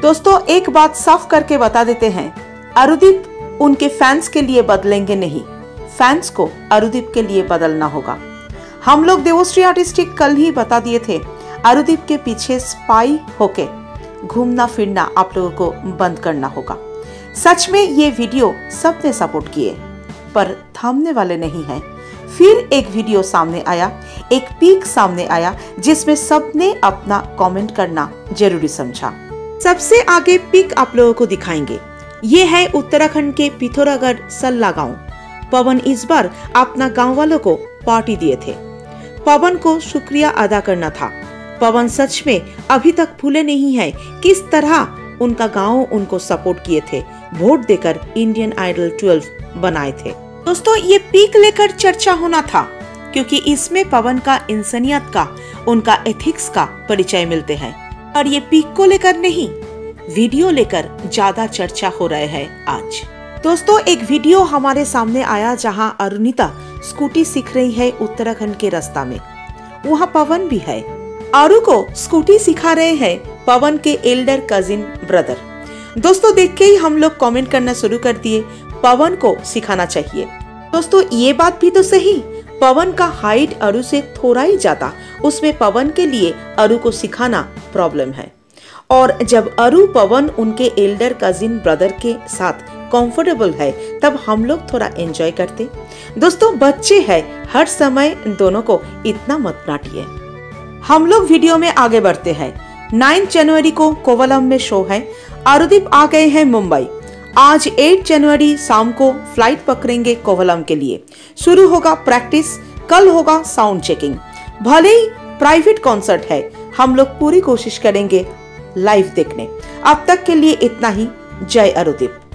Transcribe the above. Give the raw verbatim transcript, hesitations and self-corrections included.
दोस्तों एक बात साफ करके बता देते हैं, अरुदीप उनके फैंस के लिए बदलेंगे नहीं, फैंस को अरुदीप के लिए बदलना होगा। हम लोग देवश्री आर्टिस्टिक कल ही बता दिए थे, अरुदीप के पीछे स्पाई होके घूमना फिरना आप लोगों को बंद करना होगा। सच में ये वीडियो सबने सपोर्ट किए पर थामने वाले नहीं है। फिर एक वीडियो सामने आया, एक पीक सामने आया जिसमें सबने अपना कमेंट करना जरूरी समझा। सबसे आगे पीक आप लोगों को दिखाएंगे। ये है उत्तराखंड के पिथौरागढ़ सल्ला गांव। पवन इस बार अपना गांव वालों को पार्टी दिए थे। पवन को शुक्रिया अदा करना था। पवन सच में अभी तक भूले नहीं है किस तरह उनका गांव उनको सपोर्ट किए थे, वोट देकर इंडियन आइडल ट्वेल्व बनाए थे। दोस्तों ये पीक लेकर चर्चा होना था क्योंकि इसमें पवन का इंसानियत का, उनका एथिक्स का परिचय मिलते हैं, और ये पीक को लेकर नहीं, वीडियो लेकर ज्यादा चर्चा हो रहे हैं आज। दोस्तों एक वीडियो हमारे सामने आया जहां अरुणिता स्कूटी सीख रही है उत्तराखंड के रास्ता में। वहां पवन भी है। आरू को स्कूटी सिखा रहे हैं पवन के एल्डर कजिन ब्रदर। दोस्तों देख के ही हम लोग कमेंट करना शुरू कर दिए, पवन को सिखाना चाहिए। दोस्तों ये बात भी तो सही, पवन का हाइट अरू से थोड़ा ही ज्यादा, उसमें पवन के लिए अरू को सिखाना प्रॉब्लम है। और जब अरू पवन उनके एल्डर कजिन ब्रदर के साथ कंफर्टेबल है तब हम लोग थोड़ा एंजॉय करते। दोस्तों बच्चे हैं, हर समय दोनों को इतना मत डांटिए। हम लोग वीडियो में आगे बढ़ते हैं। नौ जनवरी को कोवलम में शो है। अरुदीप आ गए हैं मुंबई। आज आठ जनवरी शाम को फ्लाइट पकड़ेंगे कोवलम के लिए। शुरू होगा प्रैक्टिस, कल होगा साउंड चेकिंग। भले ही प्राइवेट कॉन्सर्ट है, हम लोग पूरी कोशिश करेंगे लाइव देखने। अब तक के लिए इतना ही। जय अरुदीप।